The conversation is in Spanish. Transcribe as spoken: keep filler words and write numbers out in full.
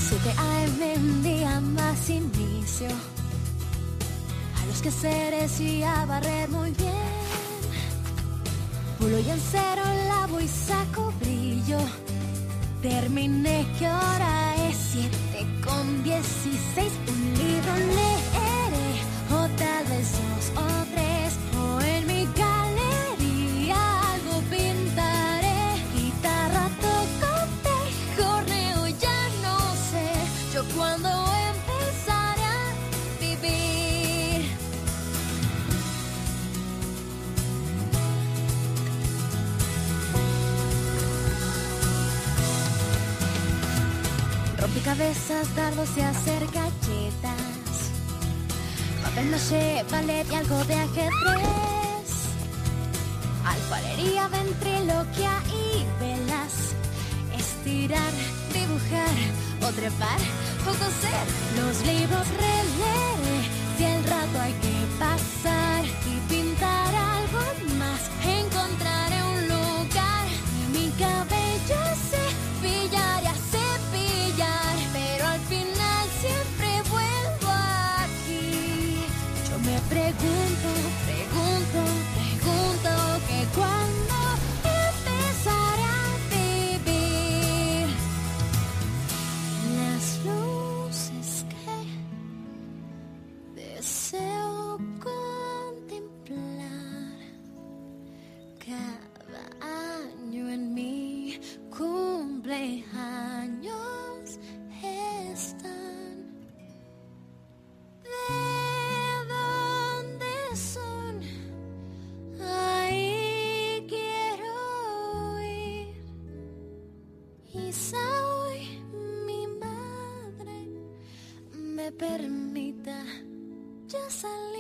siete a eme un día más inicio a los quehaceres y a barrer muy bien. Pulo y encero, lavo y saco brillo. Terminé, ¿qué hora es? Siete con dieciséis. Un libro leeré, o tal vez dos o tres, o en mi galería algo pintaré. Guitarra toco, tejorneo, ya no sé yo cuándo empezaré a vivir. Rompecabezas, dardos y hacer galletas, papel maché, ballet y algo de ajedrez, alfarería, ventriloquia y velas, estirar, dibujar o trepar o coser. Los libros releeré si el rato hay que pasar y pintar algo más. Encontraré un lugar y mi cabello se cepillar y a cepillar, pero al final siempre vuelvo aquí. Yo me pregunto, pregunto, pregunto que cuándo empezaré a vivir. Las luces que deseo contemplar cada año en mi cumpleaños están. ¿De dónde son? Ahí quiero ir. Quizá hoy mi madre me permita ya salir.